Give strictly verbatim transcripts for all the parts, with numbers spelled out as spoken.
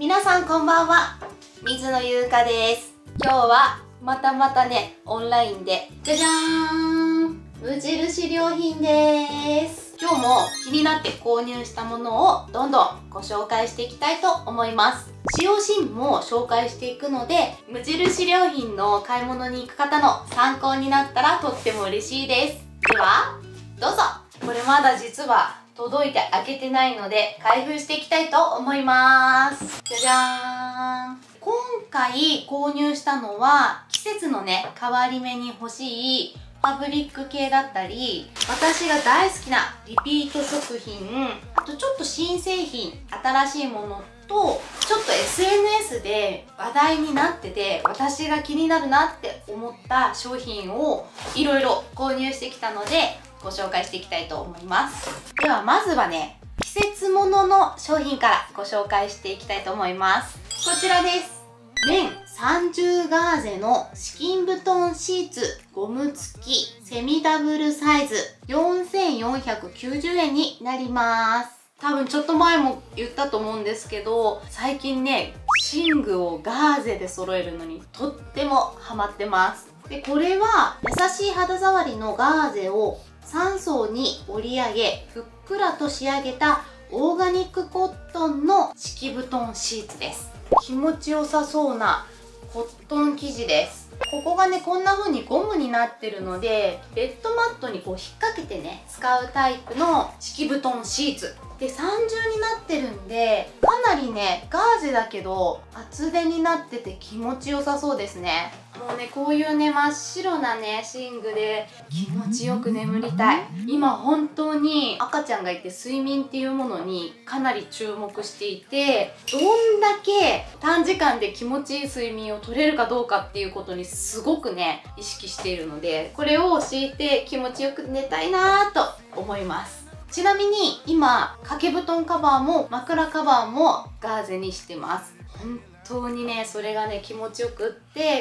皆さんこんばんは、水野優香です。今日はまたまたね、オンラインでじゃじゃーん、無印良品です。今日も気になって購入したものをどんどんご紹介していきたいと思います。使用シーンも紹介していくので、無印良品の買い物に行く方の参考になったらとっても嬉しいです。ではどうぞ。これまだ実は届いて開けてないので開封していきたいと思います。じゃじゃーん。今回購入したのは季節のね、変わり目に欲しいファブリック系だったり、私が大好きなリピート食品、あとちょっと新製品、新しいものとちょっと エスエヌエス で話題になってて、私が気になるなって思った商品をいろいろ購入してきたのでご紹介していきたいと思います。ではまずはね、季節物の商品からご紹介していきたいと思います。こちらです。綿さんじゅうガーゼの敷き布団シーツゴム付きセミダブルサイズよんせんよんひゃくきゅうじゅうえんになります。多分ちょっと前も言ったと思うんですけど、最近ね、寝具をガーゼで揃えるのにとってもハマってます。で、これは優しい肌触りのガーゼをさん層に折り上げふっくらと仕上げたオーガニックコットンの敷布団シーツです。気持ちよさそうなコットン生地です。ここがね、こんな風にゴムになってるので、ベッドマットにこう引っ掛けてね、使うタイプの敷布団シーツで三重になってるんで、かなりね、ガーゼだけど厚手になってて気持ちよさそうですね。もうね、こういうね、真っ白なね、寝具で気持ちよく眠りたい。今本当に赤ちゃんがいて睡眠っていうものにかなり注目していて、どんだけ短時間で気持ちいい睡眠を取れるかどうかっていうことにすごくね、意識しているので、これを敷いて気持ちよく寝たいなぁと思います。ちなみに今、掛け布団カバーも枕カバーもガーゼにしてます。本当にね、それがね、気持ちよくって、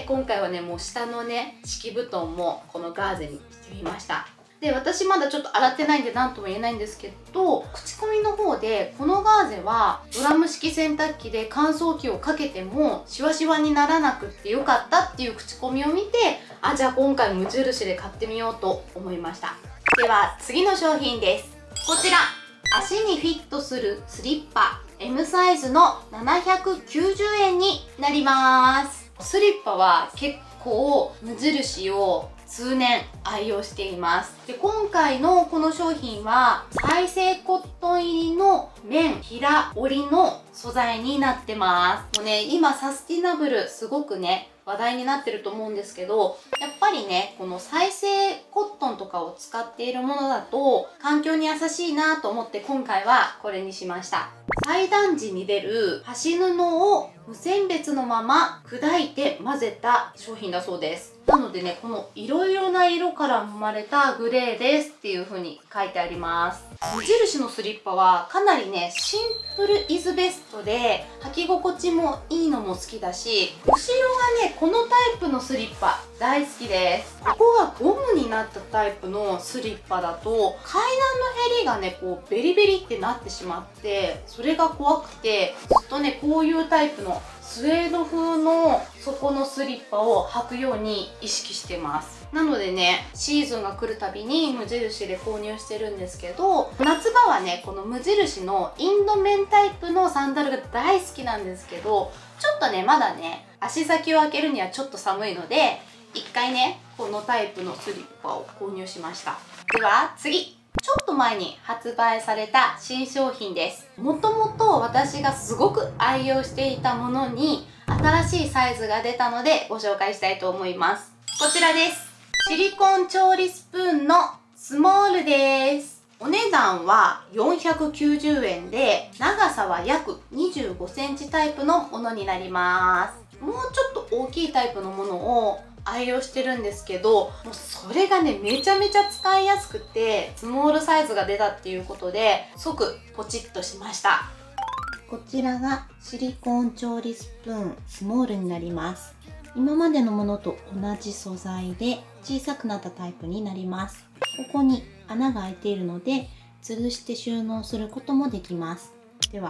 今回はね、もう下のね、敷布団もこのガーゼにしてみました。で、私まだちょっと洗ってないんで何とも言えないんですけど、口コミの方でこのガーゼはドラム式洗濯機で乾燥機をかけてもシワシワにならなくってよかったっていう口コミを見て、あ、じゃあ今回無印で買ってみようと思いました。では次の商品です。こちら、足にフィットするスリッパ エム サイズのななひゃくきゅうじゅうえんになります。スリッパは結構無印を数年愛用しています。で、今回のこの商品は再生コットン入りの綿平織りの素材になってます。もうね、今サスティナブルすごくね、話題になってると思うんですけど、やっぱりね、この再生コットンとかを使っているものだと環境に優しいなと思って今回はこれにしました。裁断時に出る端布を無選別のまま砕いて混ぜた商品だそうです。なのでね、このいろいろな色から生まれたグレーですっていう風に書いてあります。無印のスリッパはかなりね、シンプルイズベストで履き心地もいいのも好きだし、後ろがね、このタイプのスリッパ大好きです。ここがゴムになったタイプのスリッパだと階段のへりがね、こうベリベリってなってしまって、それが怖くてずっとね、こういうタイプのスウェード風の底のスリッパを履くように意識してます。なのでね、シーズンが来るたびに無印で購入してるんですけど、夏場はね、この無印のインド綿タイプのサンダルが大好きなんですけど、ちょっとね、まだね、足先を開けるにはちょっと寒いので、一回ね、このタイプのスリッパを購入しました。では次、ちょっと前に発売された新商品です。もともと私がすごく愛用していたものに新しいサイズが出たのでご紹介したいと思います。こちらです。シリコン調理スプーンのスモールです。お値段はよんひゃくきゅうじゅうえんで、長さは約にじゅうごセンチタイプのものになります。もうちょっと大きいタイプのものを愛用してるんですけど、もうそれがね、めちゃめちゃ使いやすくてスモールサイズが出たっていうことで即ポチッとしました。こちらがシリコン調理スプーンスモールになります。今までのものと同じ素材で小さくなったタイプになります。ここに穴が開いているので吊るして収納することもできます。では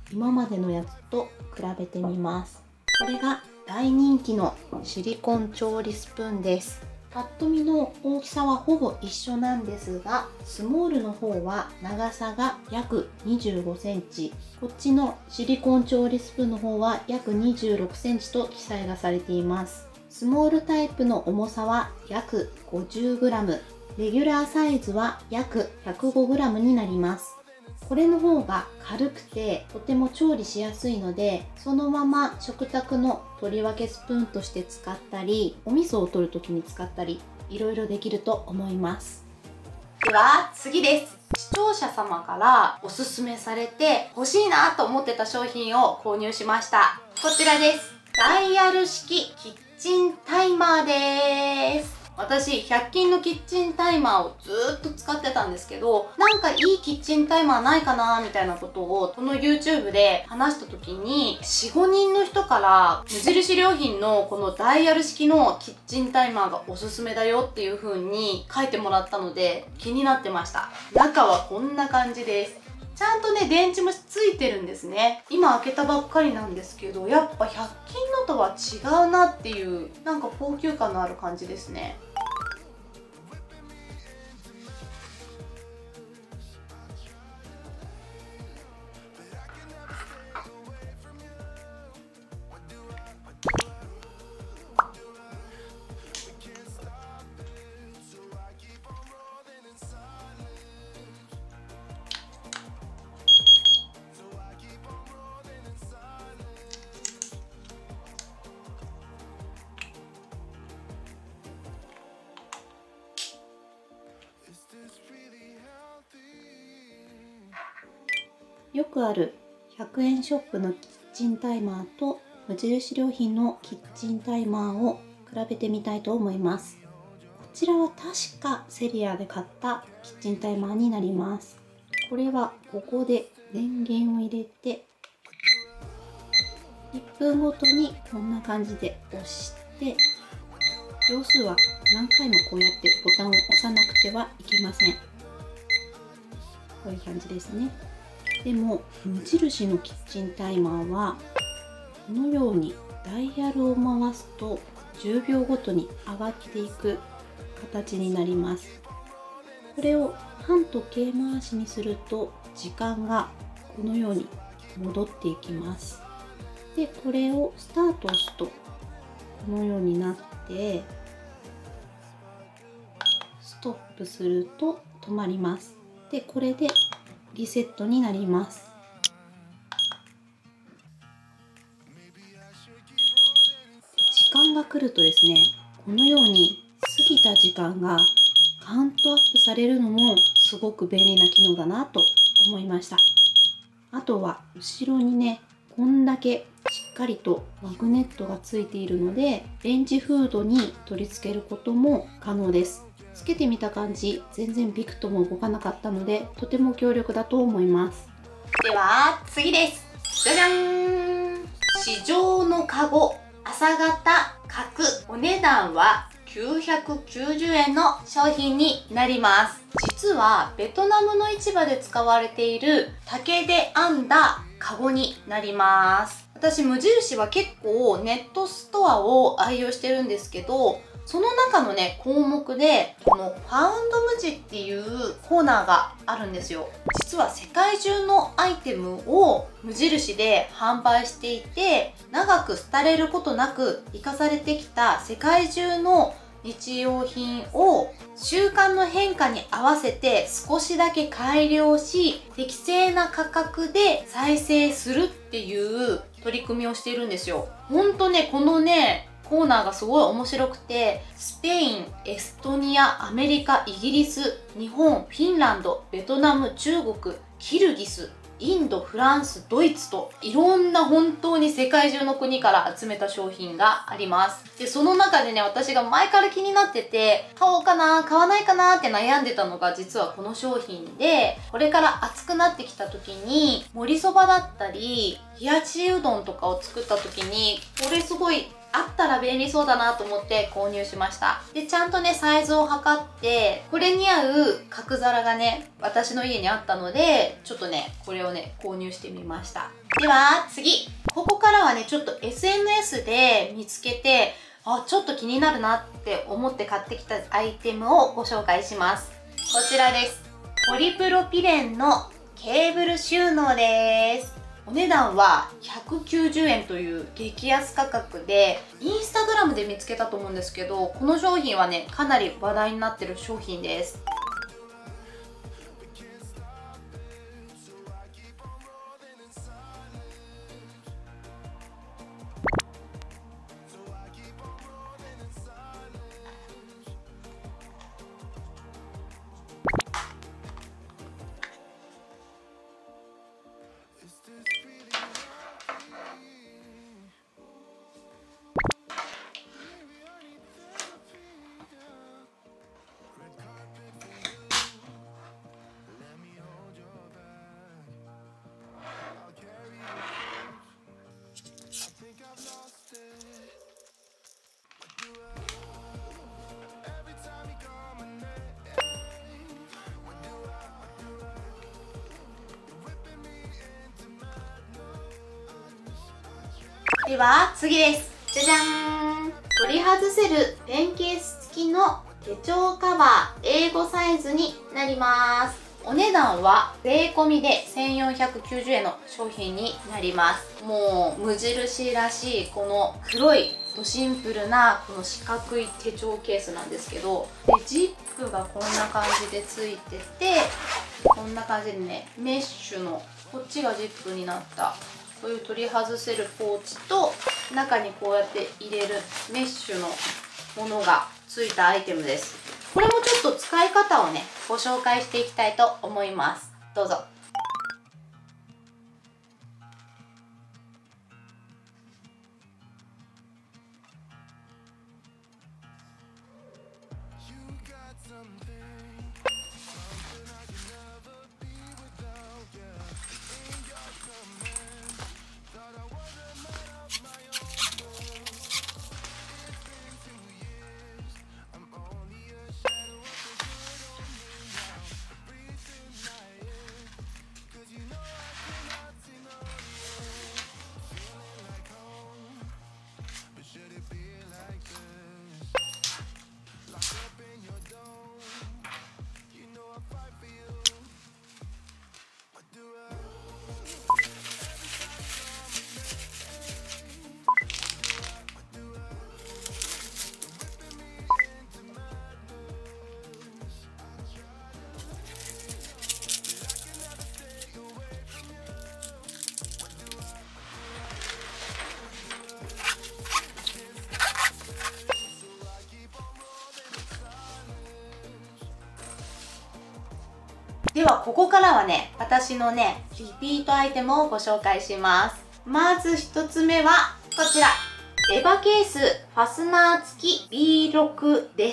今までのやつと比べてみます。これが大人気のシリコン調理スプーンです。パッと見の大きさはほぼ一緒なんですが、スモールの方は長さが約にじゅうごセンチ、こっちのシリコン調理スプーンの方は約にじゅうろくセンチと記載がされています。スモールタイプの重さは約 ごじゅうグラム、レギュラーサイズは約 ひゃくごグラム になります。これの方が軽くてとても調理しやすいので、そのまま食卓の取り分けスプーンとして使ったり、お味噌を取る時に使ったり、いろいろできると思います。では次です。視聴者様からおすすめされて欲しいなと思ってた商品を購入しました。こちらです。ダイヤル式キッチンタイマーです。私、ひゃく均のキッチンタイマーをずーっと使ってたんですけど、なんかいいキッチンタイマーないかなみたいなことをこの YouTube で話した時に、よん、ごにんの人から無印良品のこのダイヤル式のキッチンタイマーがおすすめだよっていう風に書いてもらったので気になってました。中はこんな感じです。ちゃんとね、電池もついてるんですね。今開けたばっかりなんですけど、やっぱひゃく均のとは違うなっていう、なんか高級感のある感じですね。よくあるひゃくえんショップのキッチンタイマーと無印良品のキッチンタイマーを比べてみたいと思います。こちらは確かセリアで買ったキッチンタイマーになります。これはここで電源を入れていっぷんごとにこんな感じで押して、秒数は何回もこうやってボタンを押さなくてはいけません。こういう感じですね。でも無印のキッチンタイマーはこのようにダイヤルを回すとじゅうびょうごとに上がっていく形になります。これを反時計回しにすると時間がこのように戻っていきます。でこれをスタート押すとこのようになって、ストップすると止まります。でこれでリセットになります。時間が来るとですね、このように過ぎた時間がカウントアップされるのもすごく便利な機能だなと思いました。あとは後ろにね、こんだけしっかりとマグネットがついているので、レンジフードに取り付けることも可能です。つけてみた感じ、全然ビクとも動かなかったので、とても強力だと思います。では次です。じゃじゃーん。市場のカゴ朝型角、お値段はきゅうひゃくきゅうじゅうえんの商品になります。実はベトナムの市場で使われている竹で編んだカゴになります。私無印は結構ネットストアを愛用してるんですけど、その中のね項目でこのファウンド無地っていうコーナーがあるんですよ。実は世界中のアイテムを無印で販売していて、長く廃れることなく生かされてきた世界中の日用品を習慣の変化に合わせて少しだけ改良し、適正な価格で再生するっていう取り組みをしているんですよ。ほんとね、このねコーナーがすごい面白くて、スペイン、エストニア、アメリカ、イギリス、日本、フィンランド、ベトナム、中国、キルギス、インド、フランス、ドイツといろんな本当に世界中の国から集めた商品があります。でその中でね、私が前から気になってて買おうかな買わないかなって悩んでたのが実はこの商品で、これから暑くなってきた時に盛りそばだったり冷やしうどんとかを作った時にこれすごいあったら便利そうだなと思って購入しました。でちゃんとねサイズを測って、これに合う角皿がね私の家にあったので、ちょっとねこれをね購入してみました。では次、ここからはねちょっと エスエヌエス で見つけて、あちょっと気になるなって思って買ってきたアイテムをご紹介します。こちらです。ポリプロピレンのケーブル収納です。お値段はひゃくきゅうじゅうえんという激安価格で、インスタグラムで見つけたと思うんですけど、この商品はねかなり話題になってる商品です。では次です。じゃじゃーん、取り外せるペンケース付きの手帳カバー エーご サイズになります。お値段は税込みでせんよんひゃくきゅうじゅうえんの商品になります。もう無印らしいこの黒いドシンプルなこの四角い手帳ケースなんですけど、でジップがこんな感じでついてて、こんな感じでねメッシュのこっちがジップになったこういう取り外せるポーチと、中にこうやって入れるメッシュのものがついたアイテムです。これもちょっと使い方をねご紹介していきたいと思います。どうぞ。ではここからはね私のねリピートアイテムをご紹介します。まずひとつめはこちら、エヴァケースファスナー付き ビーろく です。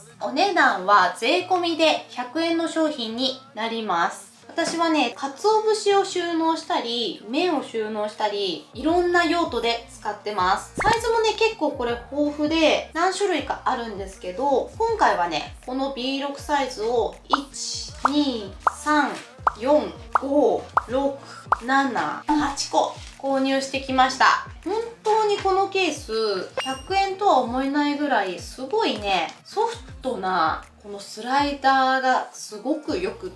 お値段は税込みでひゃくえんの商品になります。私はね鰹節を収納したり麺を収納したりいろんな用途で使ってます。サイズもね結構これ豊富で何種類かあるんですけど、今回はねこの ビーろく サイズをいち、に、さん、よん、ご、ろく、なな、はちこ購入してきました。本当にこのケースひゃくえんとは思えないぐらいすごいねソフトなこのスライダーがすごくよくって、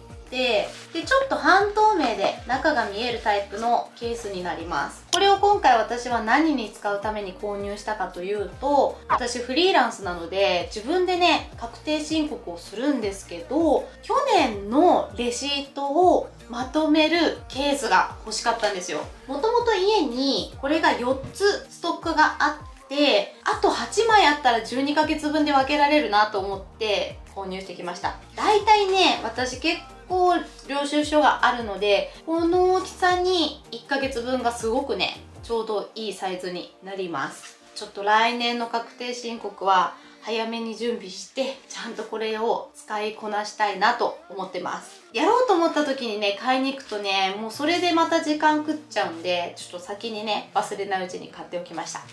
でちょっと半透明で中が見えるタイプのケースになります。これを今回私は何に使うために購入したかというと、私フリーランスなので自分でね確定申告をするんですけど、去年のレシートをまとめるケースが欲しかったんですよ。もともと家にこれがよっつストックがあって、あとはちまいあったらじゅうにかげつぶんで分けられるなと思って購入してきました。だいたいね私結構領収書があるので、この大きさにいっかげつぶんがすごくねちょうどいいサイズになります。ちょっと来年の確定申告は早めに準備してちゃんとこれを使いこなしたいなと思ってます。やろうと思った時にね買いに行くとねもうそれでまた時間食っちゃうんで、ちょっと先にね忘れないうちに買っておきました。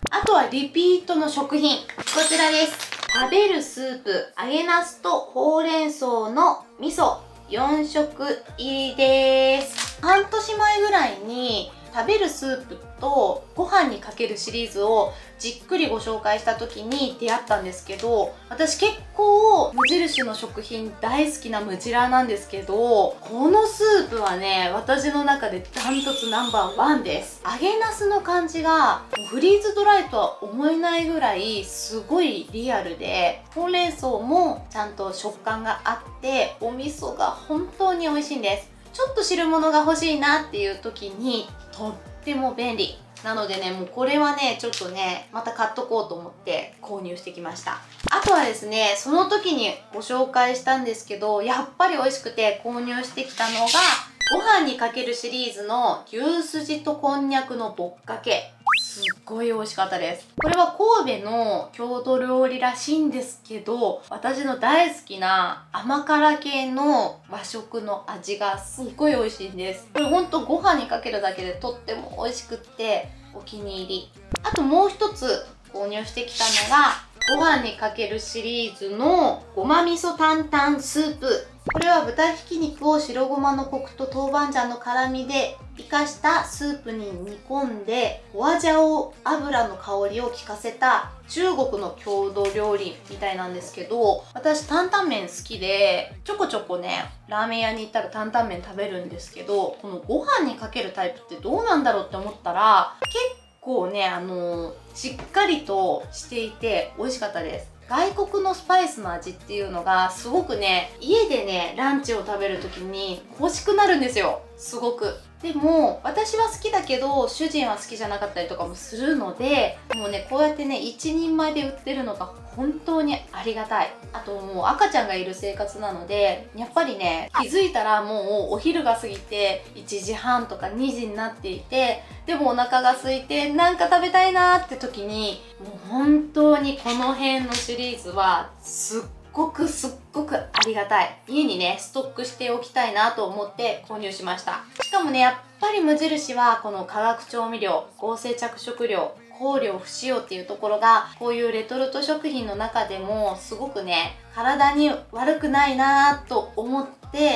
あとはリピートの食品。こちらです。食べるスープ、揚げナスとほうれん草の味噌よん食入りです。半年前ぐらいに食べるスープとご飯にかけるシリーズをじっくりご紹介した時に出会ったんですけど、私結構無印の食品大好きなムジラーなんですけど、このスープはね、私の中でダントツナンバーワンです。揚げナスの感じがもうフリーズドライとは思えないぐらいすごいリアルで、ほうれん草もちゃんと食感があって、お味噌が本当に美味しいんです。ちょっと汁物が欲しいなっていう時にとっても便利なのでね、もうこれはねちょっとねまた買っとこうと思って購入してきました。あとはですね、その時にご紹介したんですけど、やっぱり美味しくて購入してきたのがご飯にかけるシリーズの牛すじとこんにゃくのぼっかけ。すっごい美味しかったです。これは神戸の郷土料理らしいんですけど、私の大好きな甘辛系の和食の味がすっごい美味しいんです。これほんとご飯にかけるだけでとっても美味しくってお気に入り。あともう一つ購入してきたのがご飯にかけるシリーズのごま味噌担々スープ。これは豚ひき肉を白ごまのコクと豆板醤の辛みで生かしたスープに煮込んで、花椒油の香りを効かせた中国の郷土料理みたいなんですけど、私担々麺好きでちょこちょこねラーメン屋に行ったら担々麺食べるんですけど、このご飯にかけるタイプってどうなんだろうって思ったら、結構ねあのー、しっかりとしていて美味しかったです。外国のスパイスの味っていうのがすごくね、家でねランチを食べる時に欲しくなるんですよ、すごく。でも私は好きだけど主人は好きじゃなかったりとかもするので、もうねこうやってね一人前で売ってるのが本当にありがたい。あともう赤ちゃんがいる生活なので、やっぱりね気づいたらもうお昼が過ぎていちじはんとかにじになっていて、でもお腹が空いてなんか食べたいなーって時に、もう本当にこの辺のシリーズはすっごくすっごくありがたい。家にねストックしておきたいなと思って購入しました。しかもねやっぱり無印はこの化学調味料、合成着色料、香料不使用っていうところがこういうレトルト食品の中でもすごくね体に悪くないなと思って、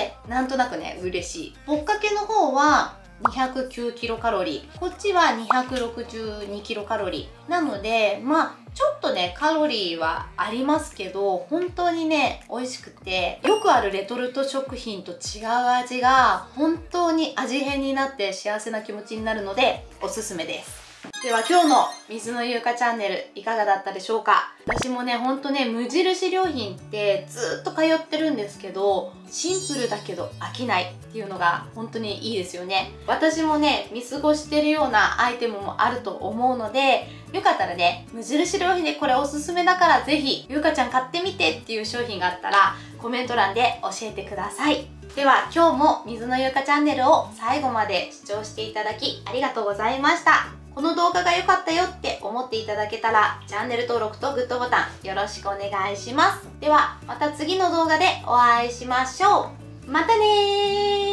なんとなくね嬉しい。ぼっかけの方はにひゃくきゅうキロカロリー、こっちはにひゃくろくじゅうにキロカロリーなので、まあちょっとねカロリーはありますけど、本当にね美味しくて、よくあるレトルト食品と違う味が本当に味変になって幸せな気持ちになるのでおすすめです。では今日の水野優香チャンネルいかがだったでしょうか。私もねほんとね無印良品ってずっと通ってるんですけど、シンプルだけど飽きないっていうのが本当にいいですよね。私もね見過ごしてるようなアイテムもあると思うので、よかったらね無印良品でこれおすすめだからぜひ優香ちゃん買ってみてっていう商品があったらコメント欄で教えてください。では今日も水野優香チャンネルを最後まで視聴していただきありがとうございました。この動画が良かったよって思っていただけたらチャンネル登録とグッドボタンよろしくお願いします。ではまた次の動画でお会いしましょう。またねー。